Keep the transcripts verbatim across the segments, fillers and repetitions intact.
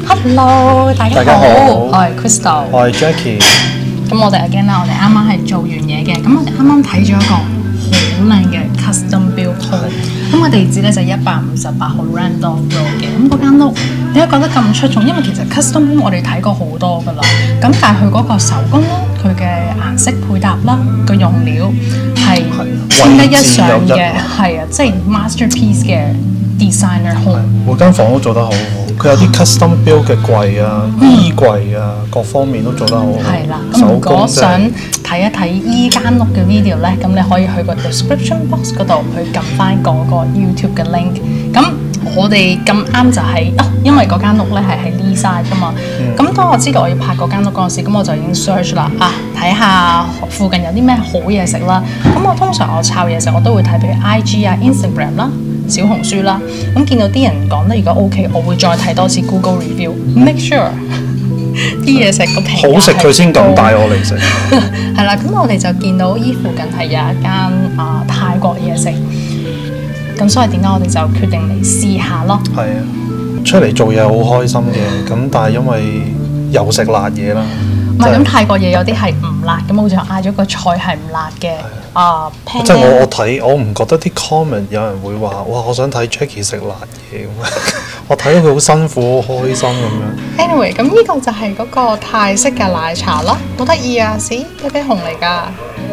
Hello，大家好，我係 Crystal， 我係 Jackie。 咁我哋 again 啦，我哋啱啱係做完嘢嘅，咁我哋啱啱睇咗一個好靚嘅 custom build home，咁個地址咧就係一百五十八號 Randolph Road 嘅。咁嗰間屋點解覺得咁出眾？因為其實 custom home 我哋睇過好多噶啦，咁但係佢嗰個手工啦，佢嘅顏色配搭啦，個用料係千一一上嘅，係啊，即係 masterpiece 嘅 designer home。 每間房都做得好好，佢有啲 custom build 嘅櫃啊、衣櫃啊，各方面都做得好好。 係啦，咁如果想睇一睇依間屋嘅 video 咧，咁你可以去個 description box 嗰度去撳翻嗰個 YouTube 嘅 link。咁我哋咁啱就係、是、啊，因為嗰間屋咧係喺呢 side 噶嘛。咁、嗯、當我知道我要拍嗰間屋嗰陣時，咁我就已經 search 啦啊，睇下附近有啲咩好嘢食啦。咁我通常我抄嘢食我都會睇譬如 I G 啊、Instagram 啦、小紅書啦。咁見到啲人講得如果 OK，我會再睇多次 Google review，make sure 啲嘢食個評價好食佢先咁帶我嚟食。 係啦，咁我哋就見到依附近係有一間啊、呃、泰國嘢食。咁所以點解我哋就決定嚟試下咯？ 係啊，出嚟做嘢好開心嘅，咁但係因為又食辣嘢啦。 唔係咁泰國嘢有啲係唔辣，咁好似嗌咗個菜係唔辣嘅啊。 即係我我睇我唔覺得啲 comment 有人會話哇，我想睇 Jackie 食辣嘢咁。我睇到佢好辛苦、好開心咁樣。 Anyway，咁呢個就係嗰個泰式嘅奶茶啦，好得意啊！屎啤啤熊嚟㗎。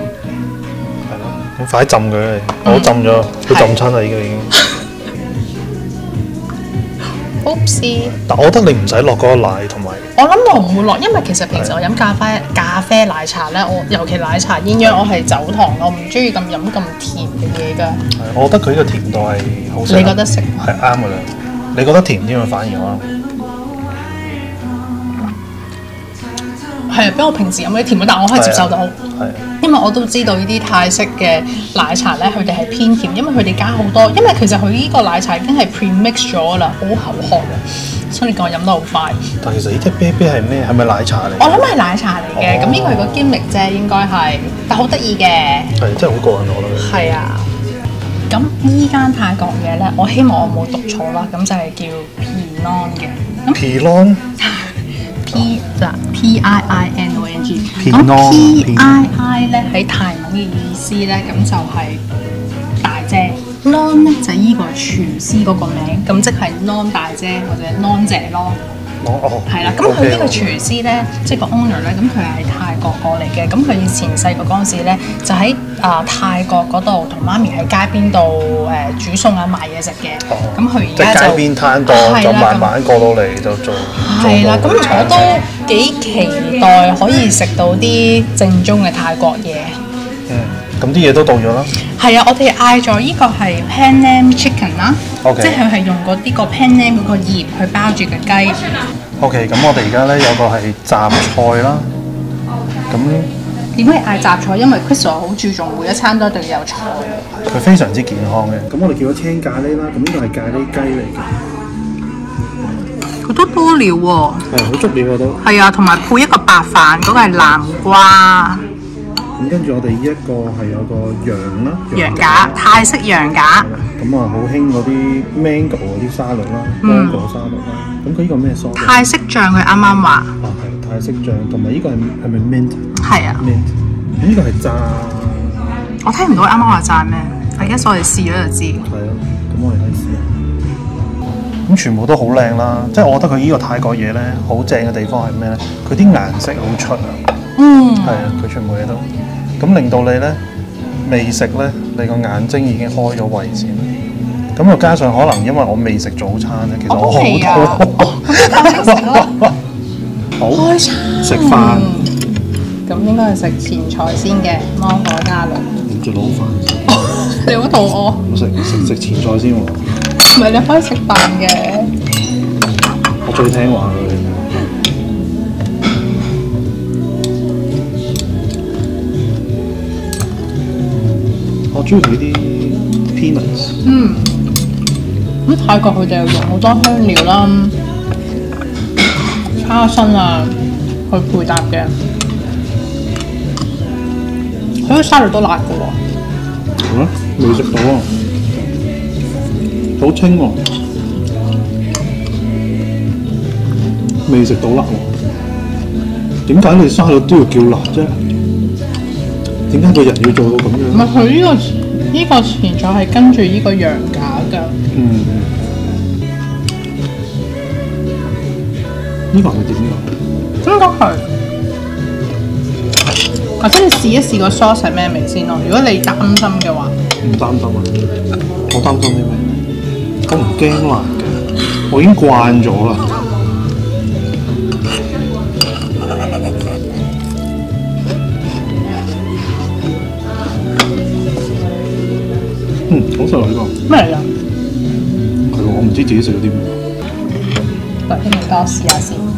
咁快浸佢，我都浸咗，佢浸親啦已經已經。 Oopsie！ 但我覺得你唔使落嗰個奶同埋。 我諗我唔會落，因為其實平時我飲咖啡咖啡奶茶咧，我尤其奶茶鴛鴦，我係走糖，我唔中意咁飲咁甜嘅嘢㗎。 係，我覺得佢呢個甜度係好食。 你覺得食？ 係啱㗎啦。你覺得甜啲咪反而我啱。 係啊，比我平時飲嗰啲甜，但我可以接受到。 係。 因為我都知道呢啲泰式嘅奶茶咧，佢哋係偏甜，因為佢哋加好多。因為其實佢呢個奶茶已經係 pre-mix 咗啦，好口渴嘅，所以你講飲得好快。 但其實呢隻啤啤係咩？係咪奶茶嚟？ 我諗係奶茶嚟嘅，咁呢個係個 gimmick 啫，應該係，但好得意嘅。係， 真係好過癮我覺得。係啊。咁依間泰國嘢咧，我希望我冇讀錯啦，咁就係叫 Pinon 嘅。 Pinon P 嗱 P I I N O N G， 咁 P I I 咧喺泰文嘅意思咧，咁就係大姐。Non 咧就係依個廚師嗰個名，咁即係 Non 大姐或者 Non 姐咯。 哦， 係啦，咁佢呢個廚師咧，即係個 owner 咧，咁佢係泰國過嚟嘅，咁佢以前細個嗰陣時咧，就喺啊、呃、泰國嗰度同媽咪喺街邊度誒煮餸啊賣嘢食嘅，咁佢而家就即係街邊攤檔，就慢慢過到嚟就做。 係啦，咁我都幾期待可以食到啲正宗嘅泰國嘢。 嗯，咁啲嘢都到咗啦。 係啊，我哋嗌咗依個係 Pan Lam Chicken 啦， okay. 即係佢係用嗰啲個 Pan Lam 嗰個葉去包住嘅雞。 OK，咁我哋而家咧有個係雜菜啦。咁點解嗌雜菜？因為 Crystal 好注重每一餐都一定要有菜。 佢非常之健康嘅。咁我哋叫咗青咖喱啦，咁呢個係咖喱雞嚟嘅。 佢都多料喎。 係，好足料啊都。 係啊，同埋配一個白飯，嗰、那個係南瓜。 咁跟住我哋呢一個係有個羊啦， 羊架，泰式羊架。 咁啊，好興嗰啲 mango 嗰啲沙律啦 ，mango 沙律啦。咁佢呢個咩sauce？ 泰式醬佢啱啱話。 啊，係泰式醬，同埋呢個係係咪 mint？ 係啊 mint。咁呢個係炸。 我聽唔到啱啱話炸咩？而家我哋試咗就知。 係咯，咁我哋可以試下。咁全部都好靚啦，即係我覺得佢呢個泰國嘢咧，好正嘅地方係咩咧？佢啲顏色好出啊。 嗯。係啊，佢全部嘢都。咁令到你咧未食咧，你個眼睛已經開咗胃先。咁又加上可能因為我未食早餐咧，其實我好肚餓。好，開餐食飯。 咁應該係食前菜先嘅，芒果加綠。 唔做老飯。 你好肚餓。 我食食食前菜先喎。 唔係你可以食飯嘅。 我最聽話佢。我中意佢啲 peanuts。 嗯，咁泰國佢哋又用好多香料啦、花生啊去配搭嘅。佢個沙律都辣嘅喎。 好啦，未食到啊，好清喎。 未食到辣喎。點解你沙律都要叫辣啫？點解個人要做到咁樣？ 唔係佢呢個呢、個前菜係跟住呢個羊架㗎。 嗯，呢、個係點㗎？ 應該係。或者你試一試個 sauce 係咩味先咯？如果你擔心嘅話， 唔擔心啊！我擔心啲咩？我唔驚辣嘅，我已經慣咗啦。嗯，好食啊！呢個咩嚟㗎？ 係喎，我唔知自己食咗啲咩。 嚟，不如我試下先。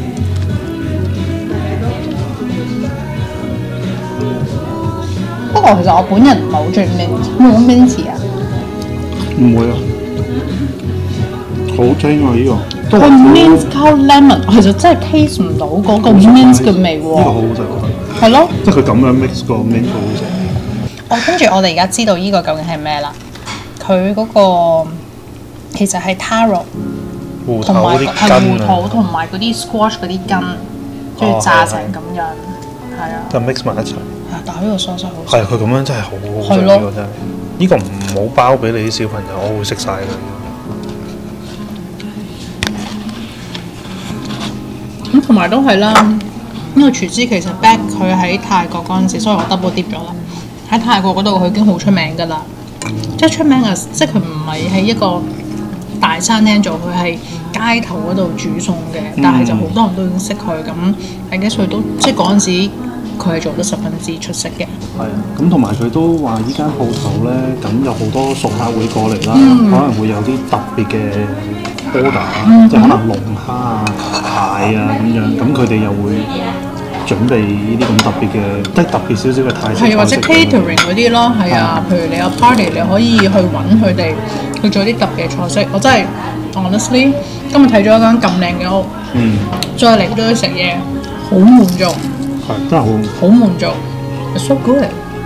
不過其實我本人唔係好中意 mint，會唔會 mint 啊？ 唔會啊，好清啊！呢、個都佢係 mint 溝 lemon，其實真係 taste 唔到嗰個 mint 嘅味呢個喎。 好好食，我覺得。 係咯。 即係佢咁樣 mix 個 mint 好好食。 哦，跟住我哋而家知道呢個究竟係咩啦？佢嗰個其實係 taro 芋頭嗰啲同埋係根啊芋頭，同埋嗰啲 squash 嗰啲根，跟住炸成咁樣，係啊。 就 mix 埋一齊。 係，但係呢個 sauce 好食。 係佢咁樣真係好好食， 係咯呢個真係。呢個唔好包俾你啲小朋友，我會食晒佢。 咁同埋都係啦，呢、個廚師其實 back 佢喺泰國嗰陣時，所以我 double dip 咗啦。喺泰國嗰度佢已經好出名㗎啦，即係出名嘅，即係佢唔係喺一個大餐廳做，佢係街頭嗰度煮餸嘅，但係就好多人都已經識佢咁，係幾歲都即係嗰陣時佢係做得十分之出色嘅。 係啊，咁同埋佢都話依間鋪頭咧，咁有好多熟客會過嚟啦， 嗯可能會有啲特別嘅 order，、 嗯、 即係可能龍蝦啊、蟹啊咁樣，咁佢哋又會準備呢啲咁特別嘅，即係特別少少嘅泰式係或者菜式 catering 嗰啲咯，係啊，譬如你有 party，你可以去揾佢哋去做啲特別嘅菜式。我真係 honestly 今日睇咗一間咁靚嘅屋， 嗯， 再嚟都食嘢，好滿足， 係真係好。 好滿足 ，it's so good。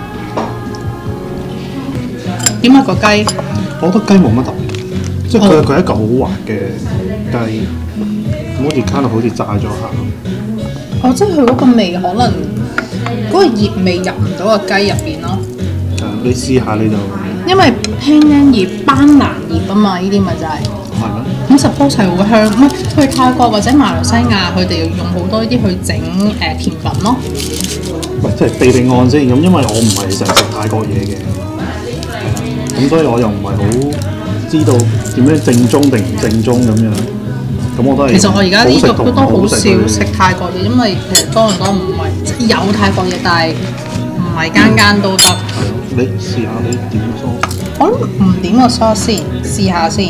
點啊個雞？ 我覺得雞冇乜特別，即係佢佢係一嚿好滑嘅雞，咁好似卡到好似炸咗下。 哦，即係佢嗰個味可能嗰、個熱味入唔到個雞入邊咯。 誒，你試下你就因為輕輕葉、班蘭葉啊嘛，呢啲咪就係、 係咩？ 咁 suppose 係好香，唔係去泰國或者馬來西亞，佢哋要用好多呢啲去整誒、呃、甜品咯。 喂，即係備定案先咁，因為我唔係成日食泰國嘢嘅，咁所以我又唔係好知道點樣正宗定唔正宗咁樣。咁我都係其實我而家呢度都都好少好食食泰國嘢，因為其實多倫多唔係即係有泰國嘢，但係唔係間間都得。 係咯，你試下你點餸？ 我諗唔點個 sauce 先，試下先。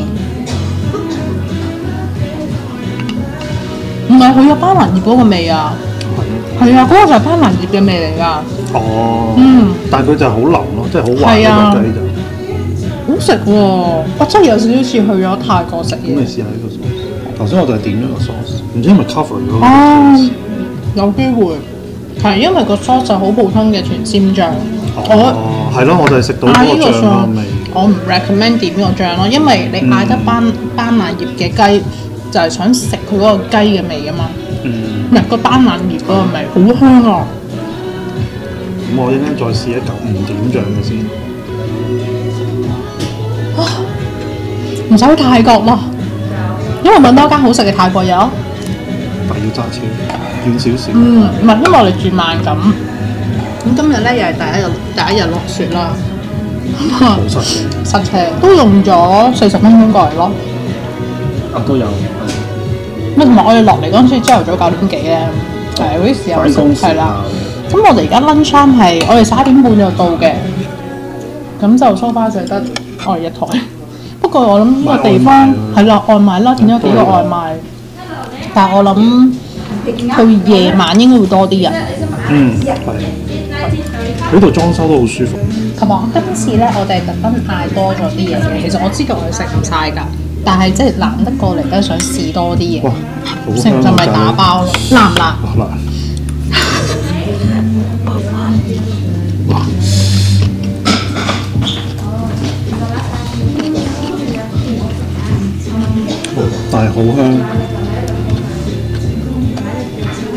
唔係佢有班蘭葉嗰個味啊！ 係係啊，嗰、個就係班蘭葉嘅味嚟㗎。 哦， 嗯， 但係佢就係好腍咯，即係好滑係啊嗰個雞就。 好食喎！我真係有少少似去咗泰國食咁你嘢。 試下呢個 sauce。頭先我就係點咗個 sauce，唔知係咪 cover 咗個哦 sauce？， 有機會係因為個 sauce 就好普通嘅甜鮮醬。我哦，係咯，我就係食到嗰個嗌呢個醬嗰個味。 我唔 recommend 點呢個醬咯，因為你嗌得班班蘭葉嘅雞，就係想食佢嗰個雞嘅味啊嘛。 嗯。 唔係個班蘭葉嗰個味，好香啊！ 咁我一陣間再試一嚿唔點醬嘅先。 唔使去泰國咯，因為揾多間好食嘅泰國有。 但要揸車遠少少。 嗯，唔係，因為我哋住萬錦。咁今日咧又係第一日，第一日落雪啦。 好塞車。 塞車都用咗四十分鐘過嚟咯。 啊，都有。 咩？同埋我哋落嚟嗰陣時，朝頭早九點幾咧，誒嗰啲時候返工時係啦。咁我哋而家 lunch time 係我哋十一點半就到嘅，咁就 so far 就係得我哋一台。不過我諗呢個地方係啦，外賣啦，見咗幾個外賣，但係我諗到夜晚應該會多啲人。 嗯，係。呢度裝修都好舒服。 同埋我今次咧，我哋特登嗌多咗啲嘢嘅。其實我知道我食唔晒㗎，但係即係難得過嚟都係想試多啲嘢。 哇，好食香啊！ 唔食咪打包咯？辣唔辣？ 哇辣！哇！但係好香。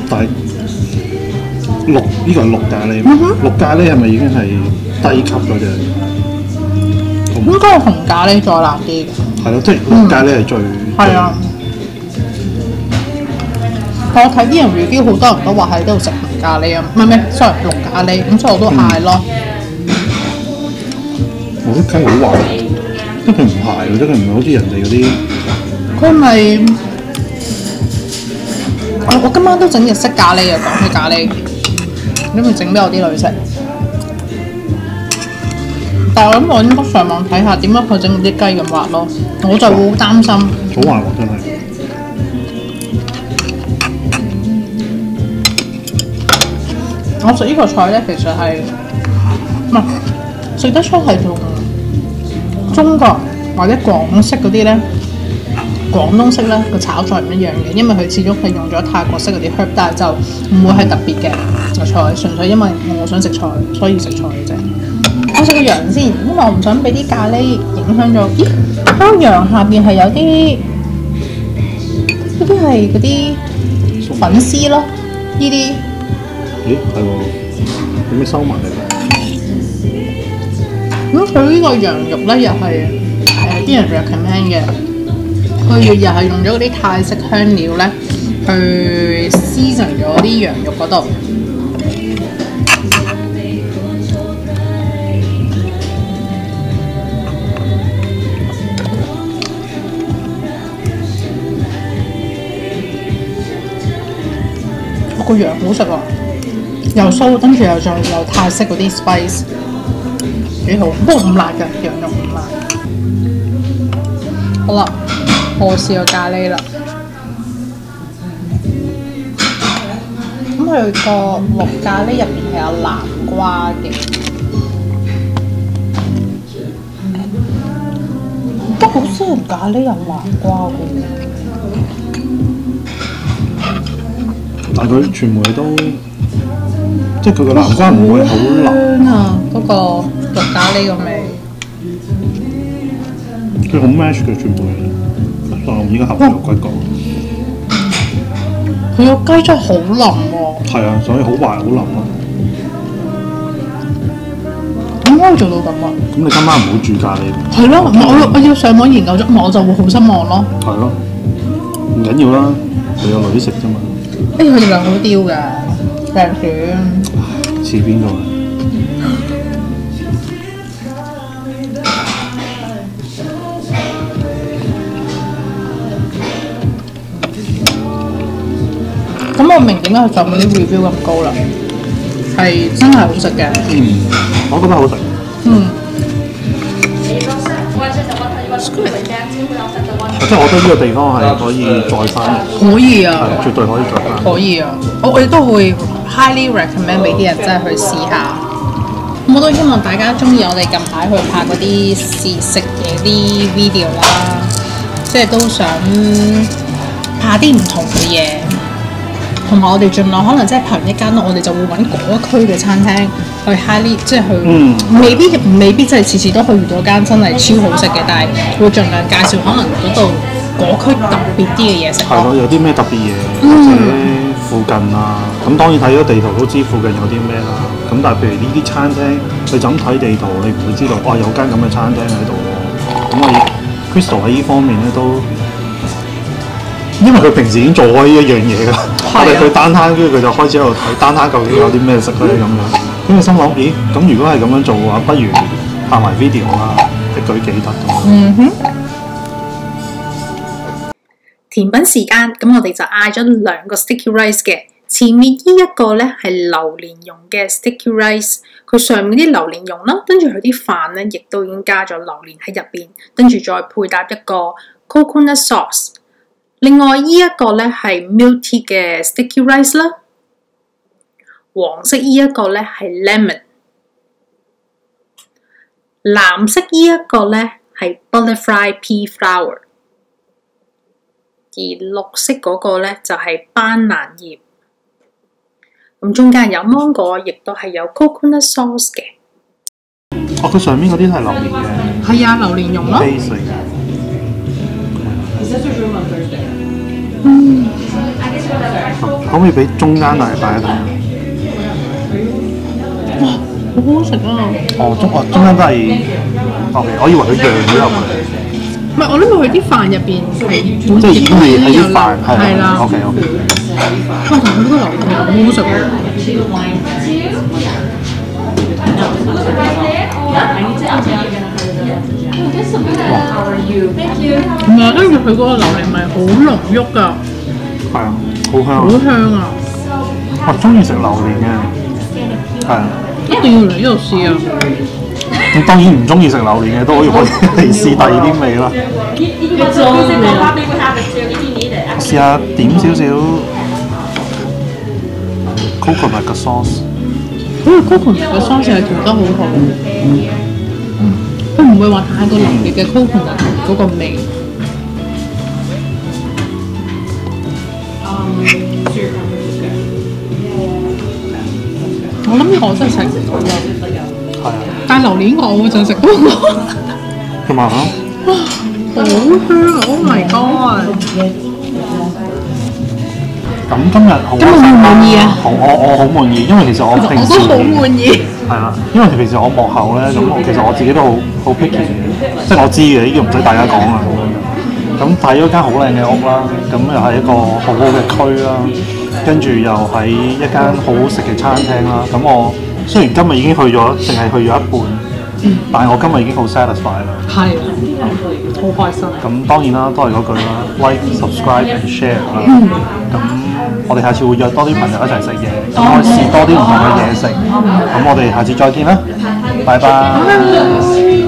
但係綠呢個係綠咖喱， 嗯哼綠咖喱係咪已經係低級嗰隻？ 應該係紅咖喱再辣啲嘅。 係咯，即係綠咖喱係最係啊。我睇啲人 review 好多人都話喺度食紅咖喱啊，唔係唔係，sorry 綠咖喱，咁所以我都嗌咯。 我都聽好話，即係佢唔係喎，即係佢唔係好似人哋嗰啲。 佢咪我我今晚都整日式咖喱啊，講起咖喱，你咪整俾我啲女食。但係我諗我應該上網睇下點樣佢整啲雞咁滑咯，我就會好擔心。 好滑喎，真係。 我食呢個菜咧，其實係唔係食得出係同中國或者廣式嗰啲咧，廣東式咧個炒菜唔一樣嘅，因為佢始終係用咗泰國式嗰啲 herb， 但係就唔會係特別嘅菜，純粹因為我想食菜，所以食菜嘅啫。我食個羊先，因為我唔想俾啲咖喱影響咗。咦，嗰羊下邊係有啲呢啲係嗰啲粉絲咯，呢啲。 咦，係喎，有咩收埋嚟㗎？ 咁佢呢個羊肉咧又係誒啲人 recommend 嘅，佢又係用咗嗰啲泰式香料咧去 season 咗啲羊肉嗰度。個羊好食喎，又酥，跟住又再有泰式嗰啲 spice， 幾好。不過唔辣嘅，羊肉唔辣。好啦，我試個咖喱啦。咁佢個綠咖喱入邊係有南瓜嘅，都好少人咖喱有南瓜嘅。 但係佢傳媒都，即係佢個南瓜唔會好腍啊！嗰、那個綠咖喱個味， 佢好 match 嘅傳媒。我依家合咗骨講， 佢個雞真係好腍喎。 係啊，所以好滑好腍咯。 點可以做到咁啊？ 咁你今晚唔好煮咖喱。 係咯，我我要上網研究咗，我就會好失望咯。 係咯，唔緊要啦，你有女食啫嘛。 哎，佢哋兩個好刁㗎，靚選。 似邊個啊？ 咁我明點解佢上面啲 review 咁高啦，係真係好食嘅。 嗯，我覺得好食。 嗯。 即係我覺得呢個地方係可以再翻嚟。 可以啊。 係，絕對可以再翻。 可以啊，我我亦都會 highly recommend 俾啲人真係去試下。我都希望大家中意我哋近排去拍嗰啲試食嘅啲 video 啦，即係都想拍啲唔同嘅嘢，同埋我哋盡量可能即係拍完一間，我哋就會揾嗰一區嘅餐廳去 highly 即係去，嗯、未必未必真係次次都去遇到間真係超好食嘅，但係會盡量介紹可能嗰度嗰區特別啲嘅嘢食。 係咯，有啲咩特別嘢，或者附近啊，咁當然睇咗地圖都知附近有啲咩啦。咁但係譬如呢啲餐廳，你就咁睇地圖，你唔會知道哇有間咁嘅餐廳喺度喎。咁我 Crystal 喺呢方面咧都，因為佢平時已經做開呢一樣嘢㗎啦。我哋去單攤，跟住佢就開始喺度睇單攤究竟有啲咩食咧咁樣。咁我心諗，咦？咁如果係咁樣做嘅話，不如拍埋 video 啦，一舉幾得咁。 嗯哼。甜品時間，咁我哋就嗌咗兩個 sticky rice 嘅。前面呢一個咧係榴蓮蓉嘅 sticky rice， 佢上面啲榴蓮蓉啦，跟住佢啲飯咧亦都已經加咗榴蓮喺入邊，跟住再配搭一個 coconut sauce。另外呢一個咧係 milk tea 嘅 sticky rice 啦，黃色呢一個咧係 lemon， 藍色呢一個咧係 butterfly pea flower， 而綠色嗰個咧就係班蘭葉。咁中間有芒果，亦都係有 coconut sauce 嘅。 哦，佢上面嗰啲係榴蓮嘅。 係啊，榴蓮蓉咯。 base 嚟嘅。嗯。好， 可唔可以俾中間大大一睇？ 哇，好好食啊！ 哦，中哦中間都係 OK，我以為佢釀咗入去。 唔係，我諗佢啲飯入邊係即係已經係喺啲飯係啦。 OK OK。 哇！同佢呢個榴蓮好好食喎。唔係，跟住佢嗰個榴蓮咪好濃郁㗎。 係啊，好香啊！ 好香啊！ 我中意食榴蓮嘅，係啊。 一定要嚟呢度試啊！ 咁當然唔中意食榴蓮嘅都可以嚟試第二啲味啦。我試下點少少 coconut 嘅 sauce。 嗰個 coconut 嘅 sauce 係調得好好，佢唔會話太過濃烈嘅 coconut 嗰個味。我諗呢個我真係食唔到啦。 係啊。 但係榴蓮我會就食嗰個。 咁啊嚇！ 哇，好香啊 ！Oh my god！ 咁今日好今日滿唔滿意啊？ 好，我我好滿意，因為其實我平時我都好滿意。 係啦，因為平時我幕後咧，咁我其實我自己都好好 picky 嘅，即係我知嘅，呢個唔使大家講啦。咁睇咗間好靚嘅屋啦，咁又係一個好好嘅區啦，跟住又喺一間好好食嘅餐廳啦。咁我雖然今日已經去咗，淨係去咗一半，嗯、但係我今日已經好 satisfied 啦。 係，好開心。 咁當然啦，都係嗰句啦 ，like、subscribe and share 啦。咁、嗯、我哋下次會約多啲朋友一齊食嘢，咁我試多啲唔同嘅嘢食。咁我哋下次再見啦，拜拜。